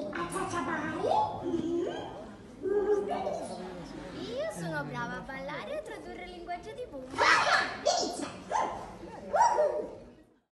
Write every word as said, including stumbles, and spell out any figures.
Io sono brava a ballare e a tradurre il linguaggio di Boom.